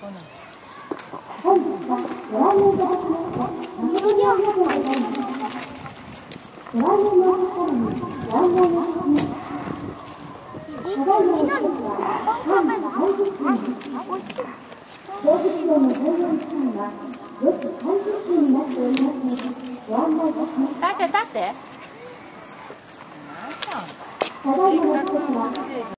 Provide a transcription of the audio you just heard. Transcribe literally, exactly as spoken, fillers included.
本日はご来園いただきまして誠にありがとうございます。ご来園のお客様にご案内をいただきました。ただいまの季節は半半日期に当日のの閉園期間はよくさんじゅっぷんになっておりますのでご案内いたします。 立って立って。 ただいまの季節は